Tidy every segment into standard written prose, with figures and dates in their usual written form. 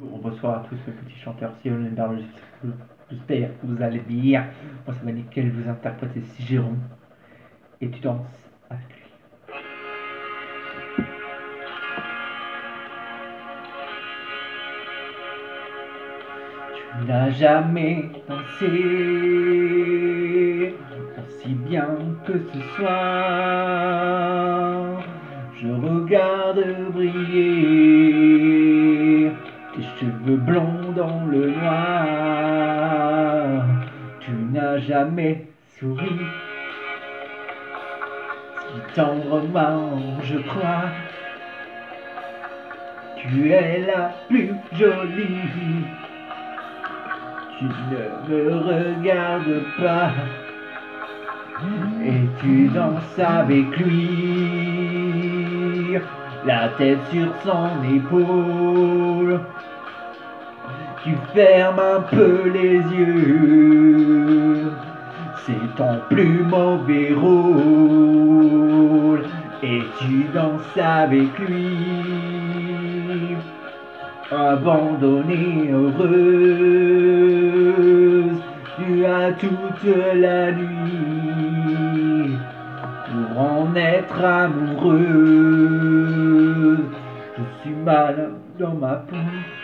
Bonsoir à tous mes petits chanteurs, c'est Olenbar, j'espère que vous allez bien. Moi ça va nickel, je vous interprète c'est Jérôme et tu danses avec lui. Tu n'as jamais dansé aussi bien que ce soir. Je regarde briller tes cheveux blonds dans le noir. Tu n'as jamais souri si tendrement, je crois. Tu es la plus jolie. Tu ne me regardes pas et tu danses avec lui, la tête sur son épaule. Tu fermes un peu les yeux, c'est ton plus mauvais rôle, et tu danses avec lui, abandonnée, heureuse. Tu as toute la nuit pour en être amoureuse. Je suis mal dans ma peau,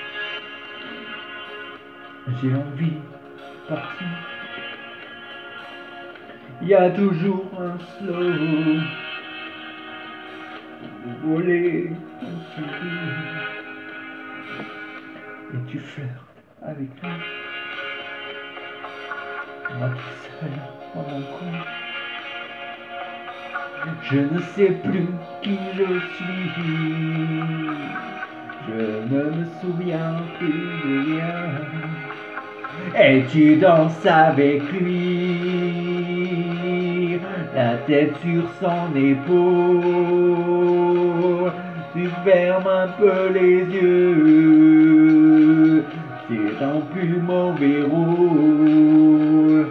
j'ai envie de partir. Il y a toujours un slow pour voler ton sourire. Et tu flirtes avec lui. Moi tout seul dans mon coin. Je ne sais plus qui je suis. Je ne me souviens plus de rien. Et tu danses avec lui, la tête sur son épaule. Tu fermes un peu les yeux, c'est ton plus mauvais rôle.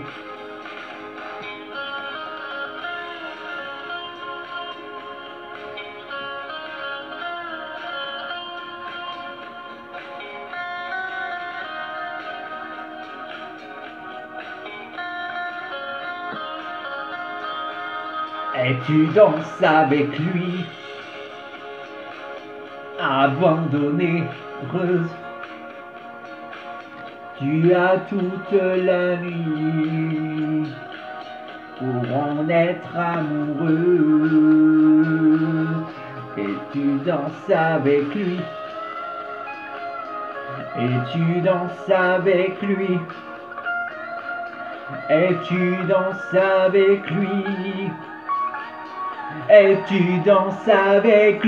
Et tu danses avec lui, abandonnée, heureuse. Tu as toute la nuit pour en être amoureux. Et tu danses avec lui, et tu danses avec lui, et tu danses avec lui, et tu danses avec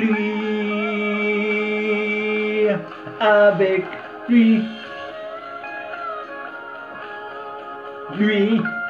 lui, avec lui, lui.